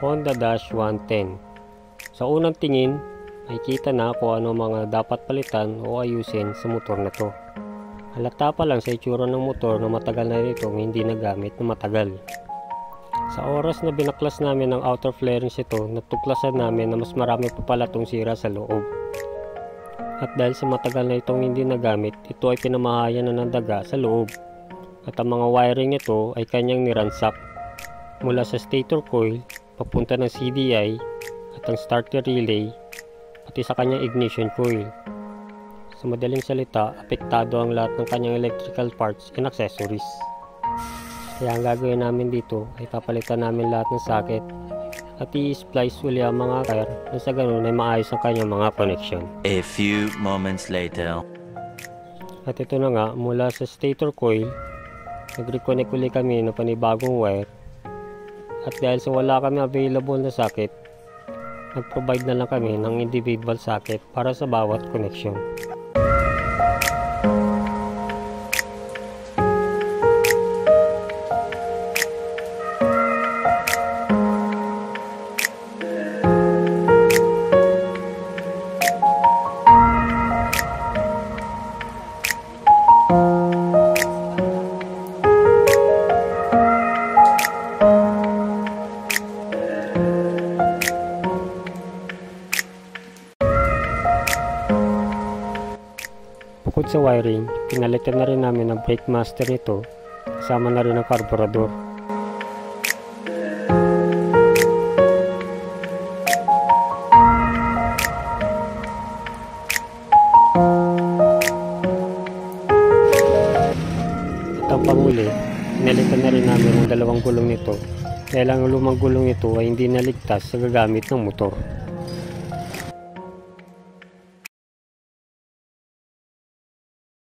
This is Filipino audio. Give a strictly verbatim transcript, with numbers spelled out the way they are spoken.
Honda Dash one ten. Sa unang tingin, makikita na kung ano mga dapat palitan o ayusin sa motor na to. Halata pa lang sa itsura ng motor na matagal na itong hindi nagamit na matagal. Sa oras na binaklas namin ang outer fairings ito, natuklasan namin na mas marami pa pala itong sira sa loob. At dahil sa matagal na itong hindi nagamit, ito ay pinamahayan na ng daga sa loob. At ang mga wiring nito ay kanyang niransak. Mula sa stator coil, papunta ng C D I at ang starter relay, pati sa kanyang ignition coil. Sa madaling salita, apektado ang lahat ng kanyang electrical parts and accessories. Kaya ang gagawin namin dito ay papalitan namin lahat ng socket at i-splice uli ang mga wire na sa ganun ay maayos ang kanyang mga connection. A few moments later. At ito na nga, mula sa stator coil, nag-reconnect uli kami ng panibagong wire. At dahil sa wala kami available na socket, nag-provide na lang kami ng individual socket para sa bawat connection. Bukod sa wiring, pinalitan na rin namin ang brake master nito, kasama na rin ang carburetor. At ang panghuli, pinalitan na rin namin ang dalawang gulong nito, dahil ang lumang gulong nito ay hindi naligtas sa gagamit ng motor.